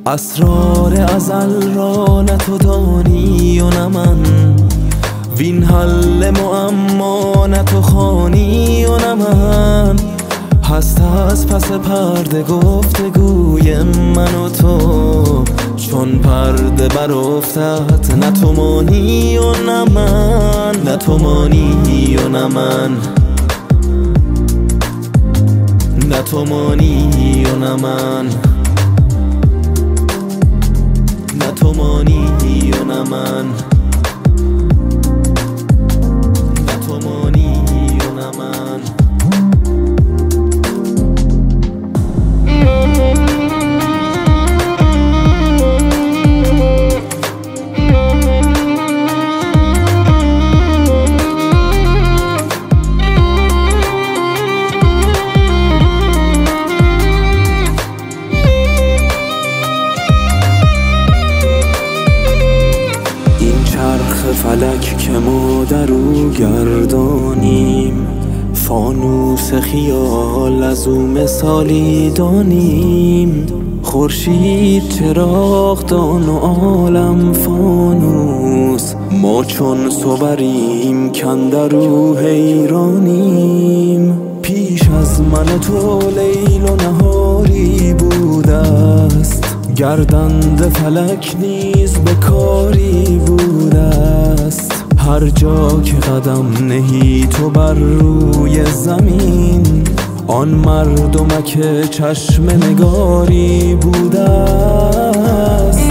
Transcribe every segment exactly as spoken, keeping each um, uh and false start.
اسرار ازل را نه تو دانی و نه من، وین حل معما نه تو خوانی و نه من. هست از پس پرده گفتگوی من و تو، چون پرده برافتد نه تو مانی و نه من، نه تو مانی و نه من، نه تو مانی و نه من، نه تو مانی و نه من، نه تو مانی و نه من. فلک که ما در او گردانیم، فانوس خیال از او مثالی دانیم. خورشید چراغ دان و عالم فانوس، ما چون صوریم کاندر او حیرانیم. پیش از من و تو لیل و نهاری بوده است، گردنده فلک نیز به کاری بوده است. هر جا که قدم نهی تو بر روی زمین، آن مردمک چشم نگاری بوده است.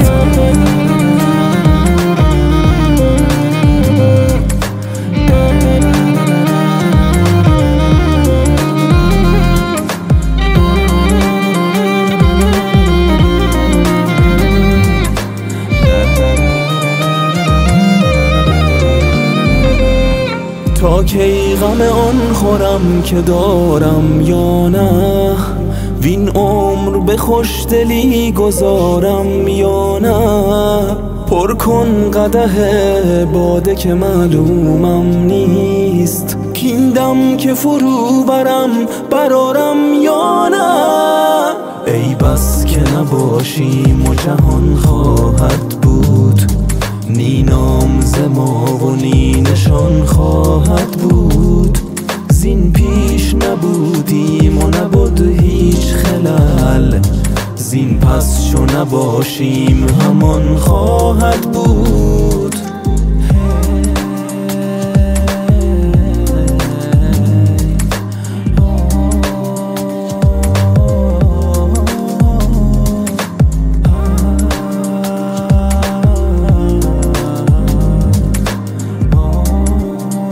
تا کی غم آن خورم که دارم یا نه، وین عمر به خوشدلی گذارم یا نه. پر کن قدح باده که معلومم نیست، کین دم که فرو برم برارم یا نه. ای بس که نباشیم و جهان خواهد بود، نی نام ز ما و نی نشان خواهد بود. زین پیش نبودیم و نبود هیچ خلل، زین پس چو نباشیم همان خواهد بود.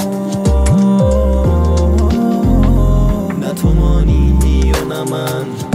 نه تو مانی و نه من.